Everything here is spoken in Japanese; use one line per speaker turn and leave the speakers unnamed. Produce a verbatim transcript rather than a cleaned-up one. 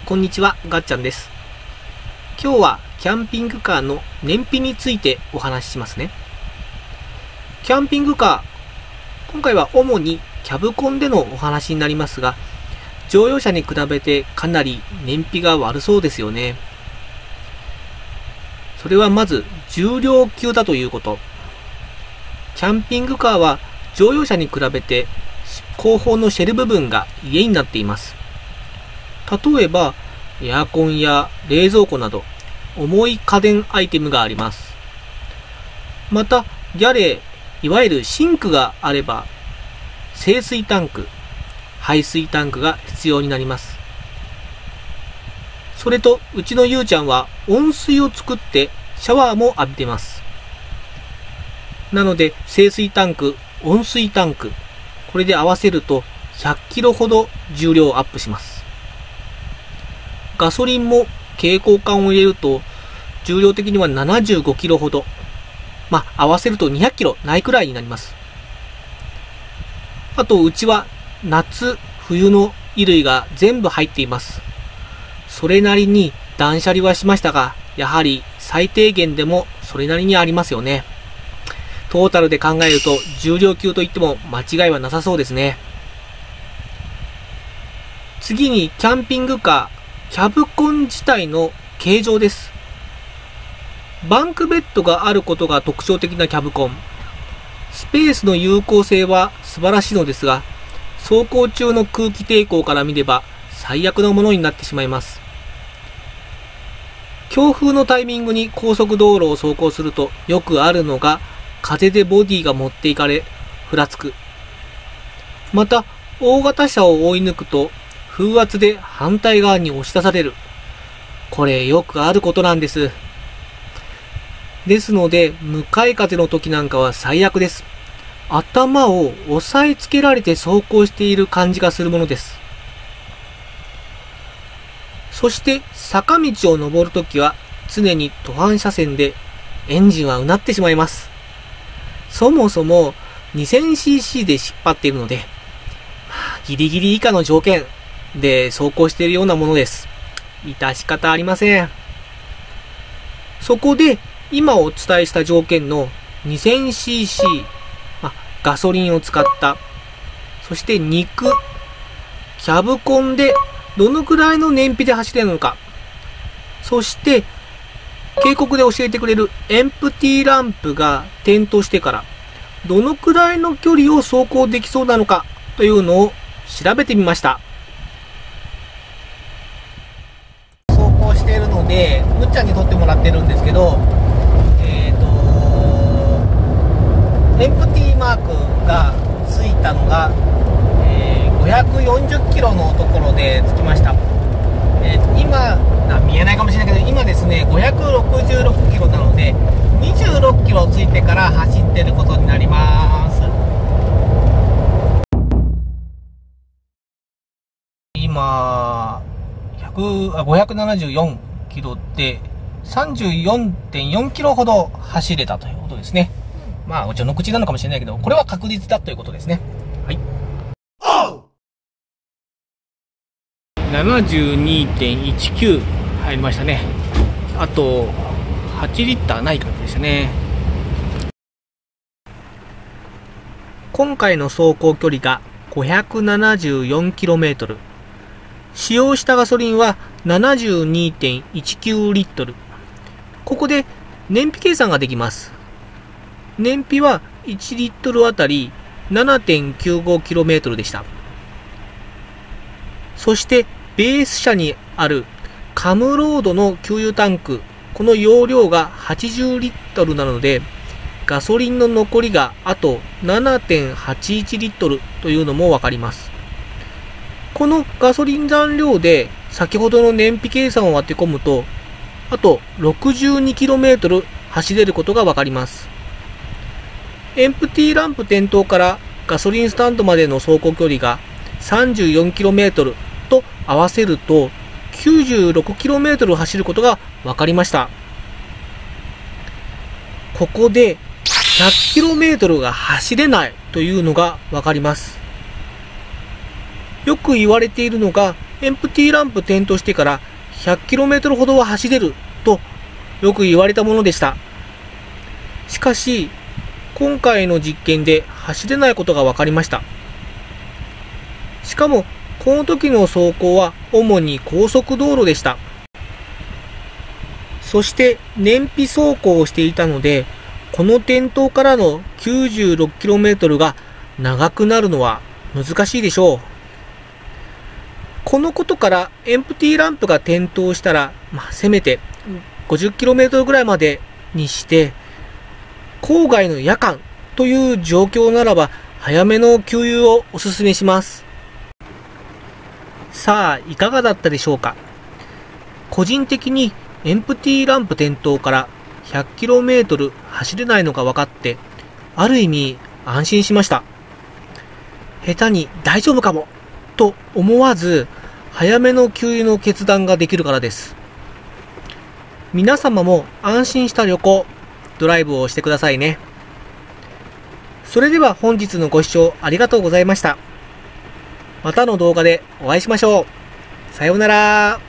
こんにちは、がっちゃんです。今日はキャンピングカーの燃費についてお話ししますね。キャンピングカー、今回は主にキャブコンでのお話になりますが、乗用車に比べてかなり燃費が悪そうですよね。それはまず重量級だということ。キャンピングカーは乗用車に比べて後方のシェル部分が家になっています。例えば、エアコンや冷蔵庫など、重い家電アイテムがあります。また、やれ、いわゆるシンクがあれば、清水タンク、排水タンクが必要になります。それと、うちのゆうちゃんは温水を作ってシャワーも浴びてます。なので、清水タンク、温水タンク、これで合わせるとひゃっキロほど重量アップします。ガソリンも携行缶を入れると重量的にはななじゅうごキロほど。まあ、合わせるとにひゃっキロないくらいになります。あと、うちは夏、冬の衣類が全部入っています。それなりに断捨離はしましたが、やはり最低限でもそれなりにありますよね。トータルで考えると重量級といっても間違いはなさそうですね。次にキャンピングカー。キャブコン自体の形状です。バンクベッドがあることが特徴的なキャブコン。スペースの有効性は素晴らしいのですが、走行中の空気抵抗から見れば最悪なものになってしまいます。強風のタイミングに高速道路を走行するとよくあるのが、風でボディが持っていかれ、ふらつく。また、大型車を追い抜くと、風圧で反対側に押し出される。これよくあることなんです。ですので、向かい風の時なんかは最悪です。頭を押さえつけられて走行している感じがするものです。そして坂道を登るときは常に途半車線でエンジンはうなってしまいます。そもそも にせんシーシー で引っ張っているので、ギリギリ以下の条件で走行しているようなものです。致し方ありません。そこで今お伝えした条件の にせんシーシー、ま、ガソリンを使った、そして肉、キャブコンでどのくらいの燃費で走れるのか、そして警告で教えてくれるエンプティランプが点灯してからどのくらいの距離を走行できそうなのかというのを調べてみました。走行しているのでむっちゃんに撮ってもらってるんですけど、えっとエンプティマークがついたのが、えー、ごひゃくよんじゅっキロのところでつきました。えー、今見えないかもしれないけど今ですねごひゃくろくじゅうろくキロなのでにじゅうろっキロついてから走ってることになります。今ごひゃくななじゅうよんキロで さんじゅうよんてんよんキロほど走れたということですね。まあ、お茶の口なのかもしれないけど、これは確実だということですね。はい。ななじゅうにてんいちきゅう 入りましたね。あと、はちリッターない感じでしたね。今回の走行距離が ごひゃくななじゅうよんキロメートル。使用したガソリンは ななじゅうにてんいちきゅうリットル。ここで燃費計算ができます。燃費はいちリットルあたり ななてんきゅうごキロメートルでした。そしてベース車にあるカムロードの給油タンク、この容量がはちじゅうリットルなので、ガソリンの残りがあと ななてんはちいちリットルというのもわかります。このガソリン残量で先ほどの燃費計算を当て込むと、あと ろくじゅうにキロメートル 走れることがわかります。エンプティランプ点灯からガソリンスタンドまでの走行距離が さんじゅうよんキロメートル と合わせると きゅうじゅうろくキロメートル 走ることがわかりました。ここで ひゃっキロメートル が走れないというのがわかります。よく言われているのがエンプティランプ点灯してから ひゃくキロメートル ほどは走れるとよく言われたものでした。しかし、今回の実験で走れないことが分かりました。しかも、この時の走行は主に高速道路でした。そして燃費走行をしていたので、この点灯からの きゅうじゅうろくキロメートル が長くなるのは難しいでしょう。このことからエンプティランプが点灯したら、まあ、せめて ごじゅっキロメートル ぐらいまでにして、郊外の夜間という状況ならば早めの給油をお勧めします。さあ、いかがだったでしょうか。個人的にエンプティランプ点灯から ひゃくキロメートル 走れないのが分かって、ある意味安心しました。下手に大丈夫かもと思わず、早めの給油の決断ができるからです。皆様も安心した旅行、ドライブをしてくださいね。それでは本日のご視聴ありがとうございました。またの動画でお会いしましょう。さようなら。